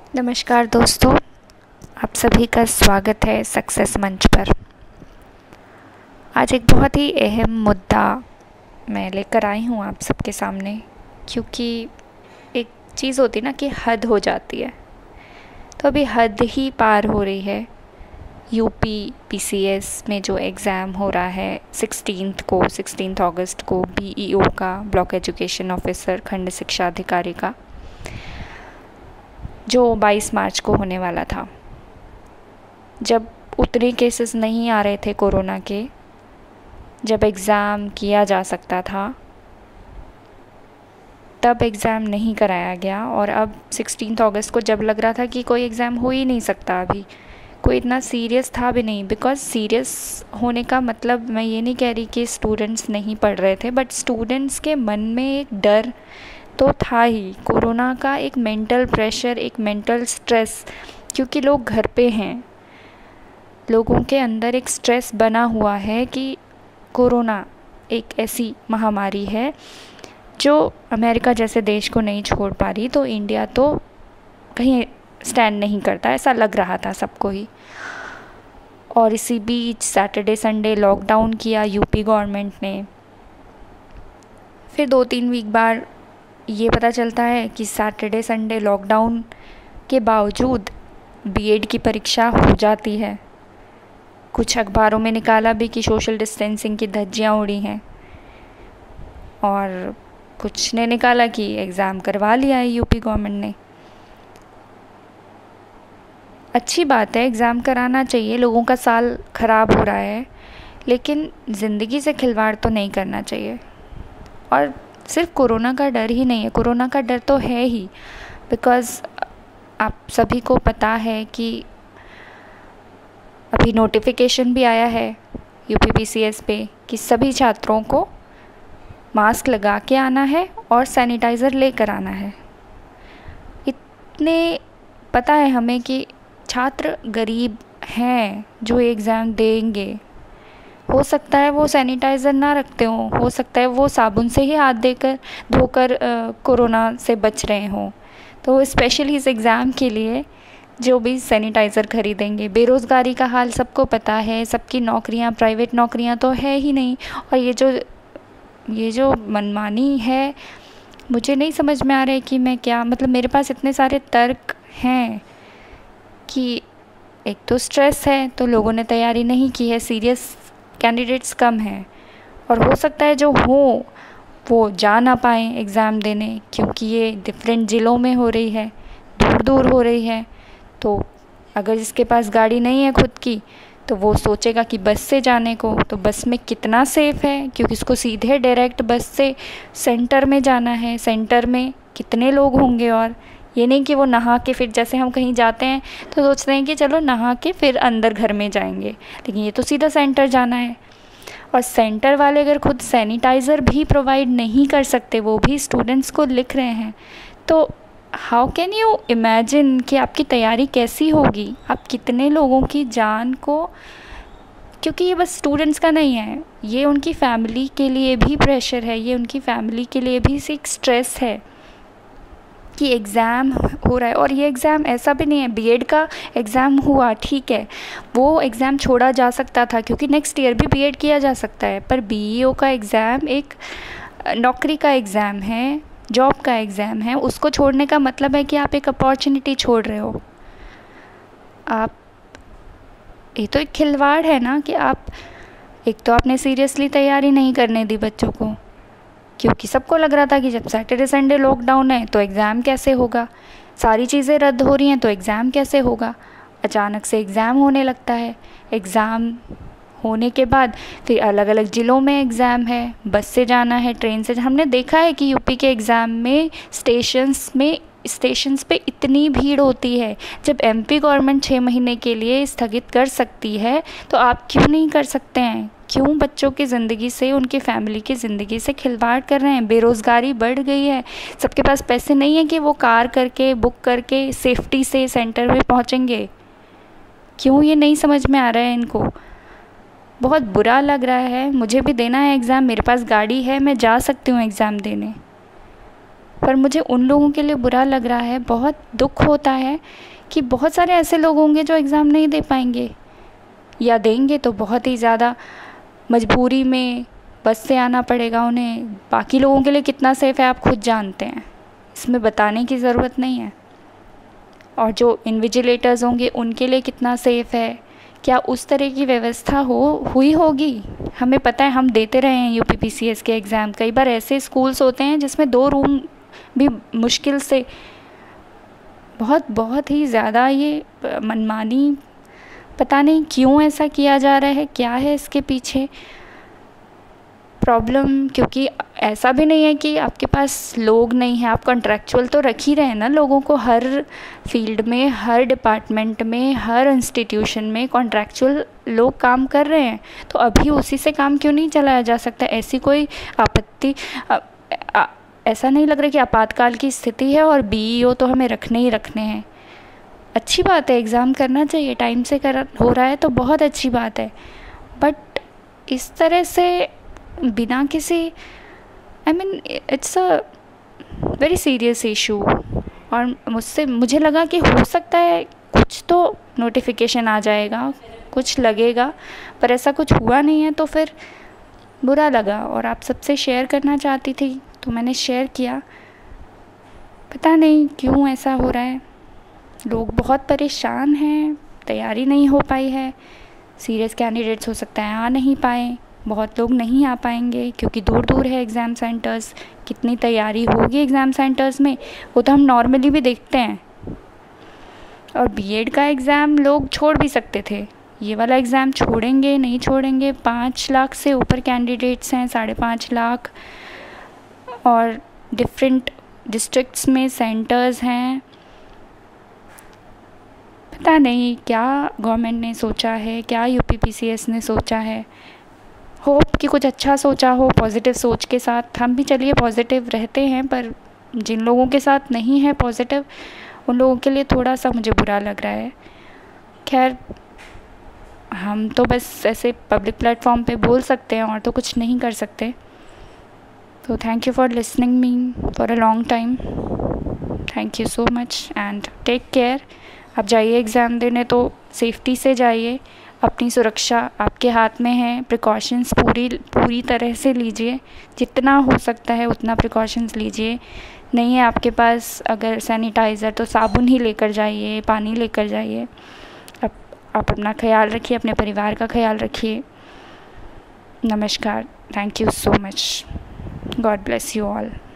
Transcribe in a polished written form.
नमस्कार दोस्तों, आप सभी का स्वागत है सक्सेस मंच पर। आज एक बहुत ही अहम मुद्दा मैं लेकर आई हूँ आप सबके सामने, क्योंकि एक चीज़ होती ना कि हद हो जाती है, तो अभी हद ही पार हो रही है। यूपी पीसीएस में जो एग्ज़ाम हो रहा है 16 अगस्त को बीईओ का, ब्लॉक एजुकेशन ऑफिसर खंड शिक्षा अधिकारी का, जो 22 मार्च को होने वाला था। जब उतने केसेस नहीं आ रहे थे कोरोना के, जब एग्ज़ाम किया जा सकता था, तब एग्ज़ाम नहीं कराया गया। और अब 16 अगस्त को जब लग रहा था कि कोई एग्ज़ाम हो ही नहीं सकता, अभी कोई इतना सीरियस था भी नहीं। बिकॉज़ सीरियस होने का मतलब मैं ये नहीं कह रही कि स्टूडेंट्स नहीं पढ़ रहे थे, बट स्टूडेंट्स के मन में एक डर तो था ही। कोरोना का एक मेंटल प्रेशर, एक मेंटल स्ट्रेस, क्योंकि लोग घर पे हैं, लोगों के अंदर एक स्ट्रेस बना हुआ है कि कोरोना एक ऐसी महामारी है जो अमेरिका जैसे देश को नहीं छोड़ पा रही, तो इंडिया तो कहीं स्टैंड नहीं करता, ऐसा लग रहा था सबको ही। और इसी बीच सैटरडे संडे लॉकडाउन किया यूपी गवर्नमेंट ने। फिर 2-3 वीक बाद ये पता चलता है कि सैटरडे संडे लॉकडाउन के बावजूद बीएड की परीक्षा हो जाती है। कुछ अखबारों में निकाला भी कि सोशल डिस्टेंसिंग की धज्जियाँ उड़ी हैं, और कुछ ने निकाला कि एग्ज़ाम करवा लिया है यूपी गवर्नमेंट ने। अच्छी बात है, एग्ज़ाम कराना चाहिए, लोगों का साल ख़राब हो रहा है, लेकिन ज़िंदगी से खिलवाड़ तो नहीं करना चाहिए। और सिर्फ कोरोना का डर ही नहीं है, कोरोना का डर तो है ही, बिकॉज़ आप सभी को पता है कि अभी नोटिफिकेशन भी आया है यूपी पीसीएस पे कि सभी छात्रों को मास्क लगा के आना है और सैनिटाइज़र लेकर आना है। इतने पता है हमें कि छात्र गरीब हैं जो एग्ज़ाम देंगे, हो सकता है वो सैनिटाइज़र ना रखते हों, हो सकता है वो साबुन से ही हाथ धोकर कोरोना से बच रहे हों, तो स्पेशली इस एग्ज़ाम के लिए जो भी सैनिटाइज़र खरीदेंगे। बेरोज़गारी का हाल सबको पता है, सबकी नौकरियां, प्राइवेट नौकरियां तो है ही नहीं। और ये जो मनमानी है, मुझे नहीं समझ में आ रहा है कि मैं क्या, मतलब मेरे पास इतने सारे तर्क हैं कि एक तो स्ट्रेस है, तो लोगों ने तैयारी नहीं की है, सीरियस कैंडिडेट्स कम हैं, और हो सकता है जो हो वो जा ना पाएँ एग्ज़ाम देने, क्योंकि ये डिफरेंट ज़िलों में हो रही है, दूर दूर हो रही है। तो अगर जिसके पास गाड़ी नहीं है खुद की, तो वो सोचेगा कि बस से जाने को, तो बस में कितना सेफ़ है, क्योंकि इसको सीधे डायरेक्ट बस से सेंटर में जाना है। सेंटर में कितने लोग होंगे, और ये नहीं कि वो नहा के फिर, जैसे हम कहीं जाते हैं तो सोचते हैं कि चलो नहा के फिर अंदर घर में जाएंगे, लेकिन ये तो सीधा सेंटर जाना है। और सेंटर वाले अगर खुद सैनिटाइज़र भी प्रोवाइड नहीं कर सकते, वो भी स्टूडेंट्स को लिख रहे हैं, तो हाउ कैन यू इमेजिन कि आपकी तैयारी कैसी होगी, आप कितने लोगों की जान को, क्योंकि ये बस स्टूडेंट्स का नहीं है, ये उनकी फैमिली के लिए भी प्रेशर है, ये उनकी फैमिली के लिए भी एक स्ट्रेस है कि एग्ज़ाम हो रहा है। और ये एग्ज़ाम ऐसा भी नहीं है, बीएड का एग्ज़ाम हुआ ठीक है, वो एग्ज़ाम छोड़ा जा सकता था क्योंकि नेक्स्ट ईयर भी बीएड किया जा सकता है, पर बीईओ का एग्ज़ाम एक नौकरी का एग्ज़ाम है, जॉब का एग्ज़ाम है, उसको छोड़ने का मतलब है कि आप एक अपॉर्चुनिटी छोड़ रहे हो। आप, ये तो एक खिलवाड़ है ना कि आप, एक तो आपने सीरियसली तैयारी नहीं करने दी बच्चों को, क्योंकि सबको लग रहा था कि जब सैटरडे संडे लॉकडाउन है तो एग्ज़ाम कैसे होगा, सारी चीज़ें रद्द हो रही हैं तो एग्ज़ाम कैसे होगा। अचानक से एग्ज़ाम होने लगता है, एग्ज़ाम होने के बाद फिर अलग अलग ज़िलों में एग्ज़ाम है, बस से जाना है, ट्रेन से। हमने देखा है कि यूपी के एग्ज़ाम में स्टेशंस पे इतनी भीड़ होती है। जब एमपी गवर्नमेंट 6 महीने के लिए स्थगित कर सकती है, तो आप क्यों नहीं कर सकते हैं? क्यों बच्चों की ज़िंदगी से, उनकी फैमिली की ज़िंदगी से खिलवाड़ कर रहे हैं? बेरोज़गारी बढ़ गई है, सबके पास पैसे नहीं है कि वो कार करके, बुक करके सेफ्टी से सेंटर में पहुँचेंगे। क्यों ये नहीं समझ में आ रहा है इनको? बहुत बुरा लग रहा है। मुझे भी देना है एग्ज़ाम, मेरे पास गाड़ी है, मैं जा सकती हूँ एग्ज़ाम देने, पर मुझे उन लोगों के लिए बुरा लग रहा है, बहुत दुख होता है कि बहुत सारे ऐसे लोग होंगे जो एग्ज़ाम नहीं दे पाएंगे, या देंगे तो बहुत ही ज़्यादा मजबूरी में, बस से आना पड़ेगा उन्हें। बाकी लोगों के लिए कितना सेफ़ है आप खुद जानते हैं, इसमें बताने की ज़रूरत नहीं है। और जो इन्विजिलेटर्स होंगे उनके लिए कितना सेफ़ है, क्या उस तरह की व्यवस्था हुई होगी? हमें पता है, हम देते रहे हैं यूपीपीसीएस के एग्ज़ाम। कई बार ऐसे स्कूल्स होते हैं जिसमें 2 रूम भी मुश्किल से, बहुत ही ज़्यादा ये मनमानी, पता नहीं क्यों ऐसा किया जा रहा है, क्या है इसके पीछे प्रॉब्लम। क्योंकि ऐसा भी नहीं है कि आपके पास लोग नहीं हैं, आप कॉन्ट्रैक्चुअल तो रख ही रहे हैं ना लोगों को। हर फील्ड में, हर डिपार्टमेंट में, हर इंस्टीट्यूशन में कॉन्ट्रैक्चुअल लोग काम कर रहे हैं, तो अभी उसी से काम क्यों नहीं चलाया जा सकता? ऐसी कोई आपत्ति, ऐसा नहीं लग रहा कि आपातकाल की स्थिति है और बीईओ तो हमें रखने ही रखने हैं। अच्छी बात है, एग्ज़ाम करना चाहिए, टाइम से हो रहा है तो बहुत अच्छी बात है, बट इस तरह से बिना किसी, I mean it's a very serious issue. और मुझे लगा कि हो सकता है कुछ तो नोटिफिकेशन आ जाएगा, कुछ लगेगा, पर ऐसा कुछ हुआ नहीं है, तो फिर बुरा लगा और आप सबसे शेयर करना चाहती थी तो मैंने शेयर किया। पता नहीं क्यों ऐसा हो रहा है, लोग बहुत परेशान हैं, तैयारी नहीं हो पाई है। सीरियस कैंडिडेट्स हो सकता है आ नहीं पाए, बहुत लोग नहीं आ पाएंगे क्योंकि दूर दूर है एग्ज़ाम सेंटर्स। कितनी तैयारी होगी एग्ज़ाम सेंटर्स में, वो तो हम नॉर्मली भी देखते हैं। और बीएड का एग्ज़ाम लोग छोड़ भी सकते थे, ये वाला एग्ज़ाम छोड़ेंगे नहीं छोड़ेंगे? 5 लाख से ऊपर कैंडिडेट्स हैं, 5.5 लाख, और डिफरेंट डिस्ट्रिक्ट्स में सेंटर्स हैं। पता नहीं क्या गवर्नमेंट ने सोचा है, क्या यूपीपीसीएस ने सोचा है। होप कि कुछ अच्छा सोचा हो, पॉजिटिव सोच के साथ। हम भी चलिए पॉजिटिव रहते हैं, पर जिन लोगों के साथ नहीं है पॉजिटिव, उन लोगों के लिए थोड़ा सा मुझे बुरा लग रहा है। खैर, हम तो बस ऐसे पब्लिक प्लेटफॉर्म पे बोल सकते हैं और तो कुछ नहीं कर सकते। तो thank you for listening me for a long time. Thank you so much and take care. आप जाइए एग्ज़ाम देने तो सेफ्टी से जाइए, अपनी सुरक्षा आपके हाथ में है। प्रिकॉशंस पूरी तरह से लीजिए, जितना हो सकता है उतना प्रिकॉशंस लीजिए। नहीं है आपके पास अगर सैनिटाइज़र तो साबुन ही लेकर जाइए, पानी लेकर जाइए। आप अपना ख्याल रखिए, अपने परिवार का ख्याल रखिए। नमस्कार, thank you so much, God bless you all.